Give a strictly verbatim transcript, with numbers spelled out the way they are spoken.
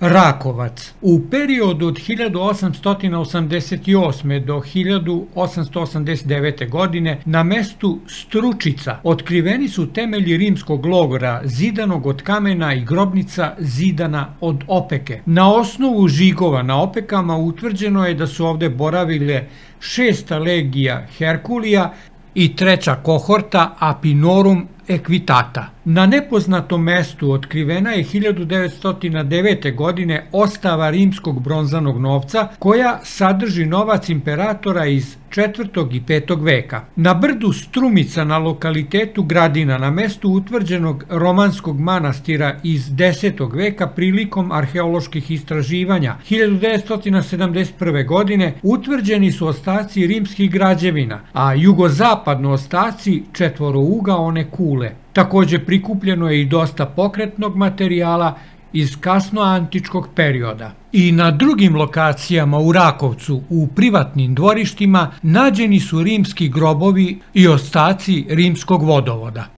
Rakovac. U periodu od hiljadu osamsto osamdeset osme. do hiljadu osamsto osamdeset devete. godine na mestu Stručica otkriveni su temelji rimskog logora zidanog od kamena i grobnica zidana od opeke. Na osnovu žigova na opekama utvrđeno je da su ovde boravile šesta legija Herkulija i treća kohorta Apinorum Equitata. Na nepoznatom mestu otkrivena je hiljadu devetsto devete. godine ostava rimskog bronzanog novca koja sadrži novac imperatora iz četvrtog i petog veka. Na brdu Strumica na lokalitetu Gradina na mestu utvrđenog romanskog manastira iz desetog veka prilikom arheoloških istraživanja hiljadu devetsto sedamdeset prve. godine utvrđeni su ostaci rimskih građevina, a jugozapadno ostaci četvorougaone kule. Takođe prikupljeno je i dosta pokretnog materijala iz kasnoantičkog perioda. I na drugim lokacijama u Rakovcu, u privatnim dvorištima, nađeni su rimski grobovi i ostaci rimskog vodovoda.